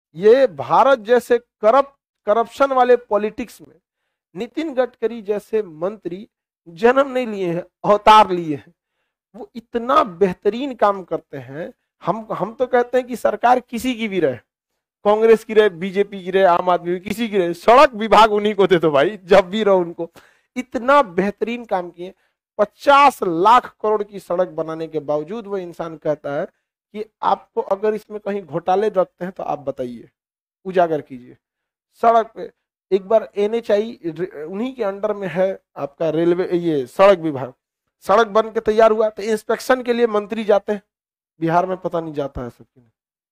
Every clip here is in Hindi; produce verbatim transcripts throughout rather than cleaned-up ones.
ये भारत जैसे करप्ट करप्शन वाले पॉलिटिक्स में नितिन गडकरी जैसे मंत्री जन्म नहीं लिए हैं, अवतार लिए हैं। वो इतना बेहतरीन काम करते हैं। हम हम तो कहते हैं कि सरकार किसी की भी रहे, कांग्रेस की रहे, बीजेपी की रहे, आम आदमी की, किसी की रहे, सड़क विभाग उन्हीं को दे दो भाई, जब भी रहो उनको। इतना बेहतरीन काम किए। पचास लाख करोड़ की सड़क बनाने के बावजूद वो इंसान कहता है कि आपको अगर इसमें कहीं घोटाले रखते हैं तो आप बताइए, उजागर कीजिए। सड़क पे एक बार एन एच आई उन्हीं के अंडर में है आपका रेलवे, ये सड़क विभाग। सड़क बन के तैयार हुआ तो इंस्पेक्शन के लिए मंत्री जाते हैं, बिहार में पता नहीं जाता है सबके।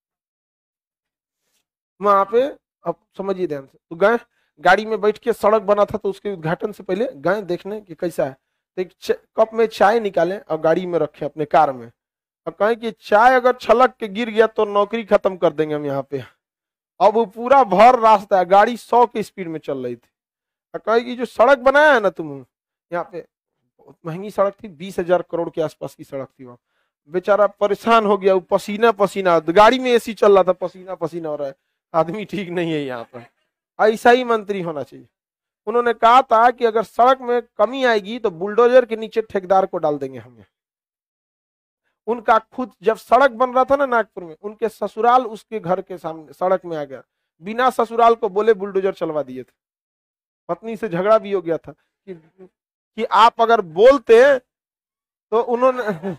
वहां पे अब समझिए ध्यान से, तो गए गाड़ी में बैठ के, सड़क बना था तो उसके उद्घाटन से पहले गए देखने कि कैसा है। तो एक कप में चाय निकाले और गाड़ी में रखे अपने कार में, और कहें कि चाय अगर छलक के गिर गया तो नौकरी खत्म कर देंगे हम यहाँ पे। अब वो पूरा भर रास्ता है, गाड़ी सौ की स्पीड में चल रही थी, और कहे कि जो सड़क बनाया है ना तुम यहाँ पे, बहुत महंगी सड़क थी, बीस हजार करोड़ के आसपास की सड़क थी वहां। बेचारा परेशान हो गया, वो पसीना पसीना, गाड़ी में एसी चल रहा था, पसीना पसीना हो रहा है, आदमी ठीक नहीं है यहाँ पर। ऐसा ही मंत्री होना चाहिए। उन्होंने कहा था कि अगर सड़क में कमी आएगी तो बुलडोजर के नीचे ठेकेदार को डाल देंगे हम। उनका खुद जब सड़क बन रहा था ना नागपुर में, उनके ससुराल उसके घर के सामने सड़क में आ गया, बिना ससुराल को बोले बुलडोजर चलवा दिए थे। पत्नी से झगड़ा भी हो गया था कि, कि आप अगर बोलते तो उन्होंने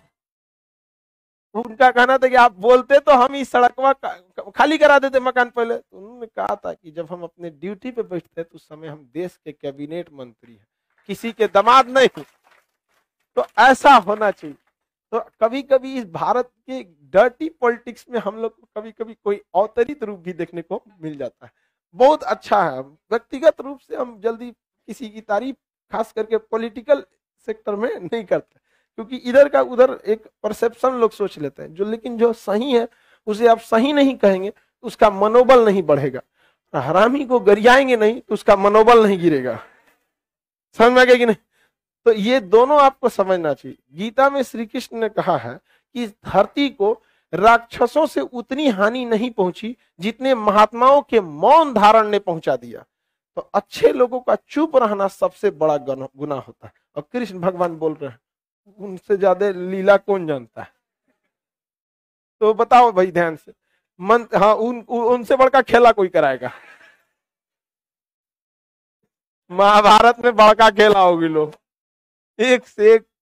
उनका कहना था कि आप बोलते तो हम इस सड़क खाली करा देते मकान पहले। तो उन्होंने कहा था कि जब हम अपने ड्यूटी पे बैठते तो उस समय हम देश के कैबिनेट मंत्री हैं, किसी के दामाद नहीं। तो ऐसा होना चाहिए। तो कभी कभी इस भारत के डर्टी पॉलिटिक्स में हम लोग को कभी कभी कोई अवतरित रूप भी देखने को मिल जाता है। बहुत अच्छा है। व्यक्तिगत रूप से हम जल्दी किसी की तारीफ खास करके पॉलिटिकल सेक्टर में नहीं करते, क्योंकि इधर का उधर एक परसेप्शन लोग सोच लेते हैं जो, लेकिन जो सही है उसे आप सही नहीं कहेंगे तो उसका मनोबल नहीं बढ़ेगा। हरामी को गरियाएंगे नहीं तो उसका मनोबल नहीं गिरेगा। समझ में आ गया कि नहीं? तो ये दोनों आपको समझना चाहिए। गीता में श्री कृष्ण ने कहा है कि इस धरती को राक्षसों से उतनी हानि नहीं पहुंची जितने महात्माओं के मौन धारण ने पहुंचा दिया। तो अच्छे लोगों का चुप रहना सबसे बड़ा गुनाह होता है। और कृष्ण भगवान बोल रहे हैं उनसे ज्यादा लीला कौन जानता है? तो बताओ भाई ध्यान से। मन हाँ उन, उनसे बड़का खेला कोई कराएगा? महाभारत में बड़का खेला होगी लोग, एक से एक